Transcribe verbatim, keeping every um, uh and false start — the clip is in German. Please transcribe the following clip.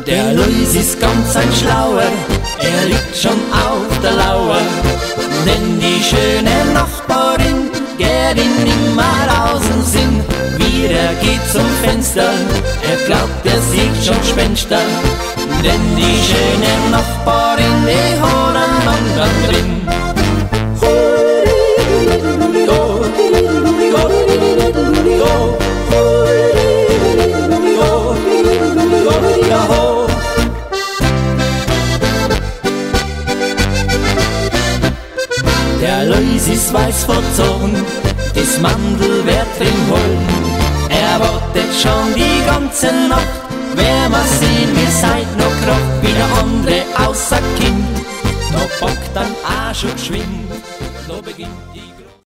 Der Luis ist ganz ein Schlauer, er liegt schon auf der Lauer, denn die schöne Nachbarin geht ihn nimmer aus dem Sinn. Wie er geht zum Fenster, er glaubt, er sieht schon Gespenster, denn die schöne Nachbarin, die hat einen anderen drin. Der Luis ist weiß verzogen, das Mandel wird drin holen. Er wartet schon die ganze Nacht, wer mal sehen, wir seid noch kracht, wie der andere außer Kind. Da packt dann auch schon geschwind, da beginnt die